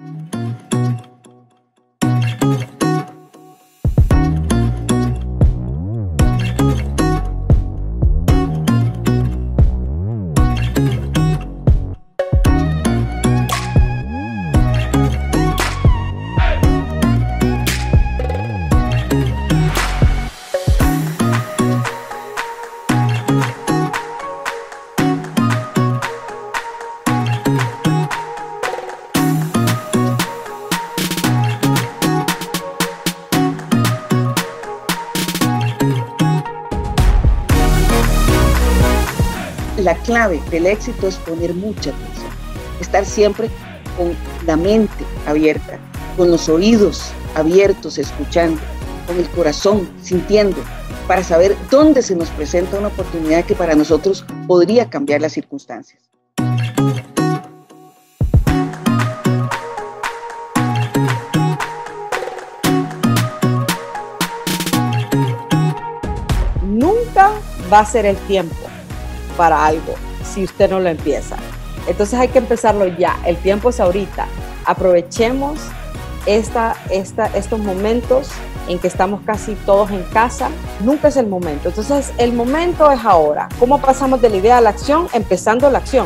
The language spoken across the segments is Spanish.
La clave del éxito es poner mucha atención, estar siempre con la mente abierta, con los oídos abiertos, escuchando, con el corazón sintiendo, para saber dónde se nos presenta una oportunidad que para nosotros podría cambiar las circunstancias. Nunca va a ser el tiempo para algo si usted no lo empieza. Entonces hay que empezarlo ya. El tiempo es ahorita. Aprovechemos estos momentos en que estamos casi todos en casa. Nunca es el momento. Entonces el momento es ahora. ¿Cómo pasamos de la idea a la acción? Empezando la acción.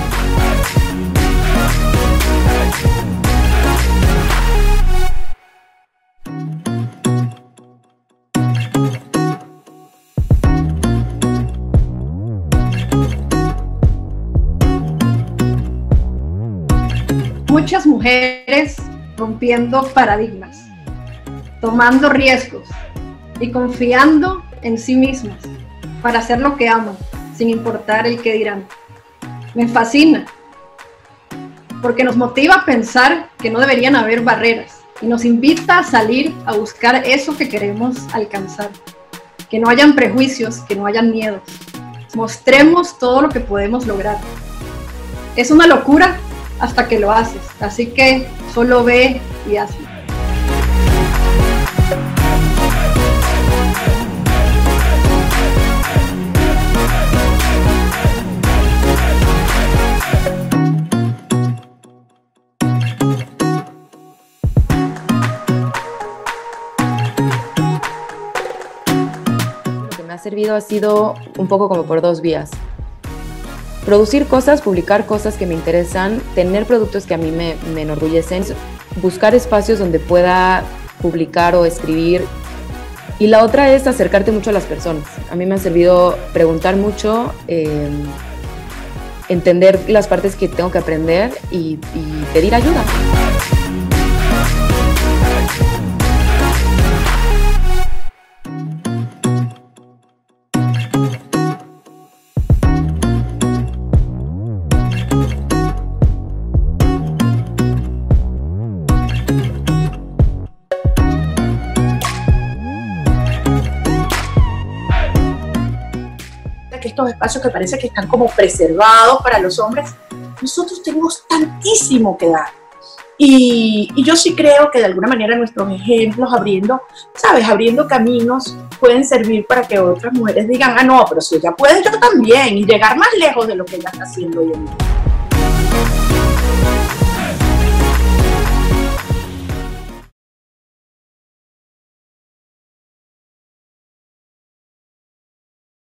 Muchas mujeres rompiendo paradigmas, tomando riesgos y confiando en sí mismas para hacer lo que aman, sin importar el qué dirán. Me fascina, porque nos motiva a pensar que no deberían haber barreras y nos invita a salir a buscar eso que queremos alcanzar. Que no hayan prejuicios, que no hayan miedos. Mostremos todo lo que podemos lograr. Es una locura hasta que lo haces, así que solo ve y hazlo. Lo que me ha servido ha sido un poco como por dos vías. Producir cosas, publicar cosas que me interesan, tener productos que a mí me enorgullecen, buscar espacios donde pueda publicar o escribir. Y la otra es acercarte mucho a las personas. A mí me ha servido preguntar mucho, entender las partes que tengo que aprender y pedir ayuda. Que estos espacios que parece que están como preservados para los hombres, nosotros tenemos tantísimo que dar. Y yo sí creo que de alguna manera nuestros ejemplos, abriendo caminos, pueden servir para que otras mujeres digan, ah, no, pero si ella puede, yo también, y llegar más lejos de lo que ella está haciendo hoy en día.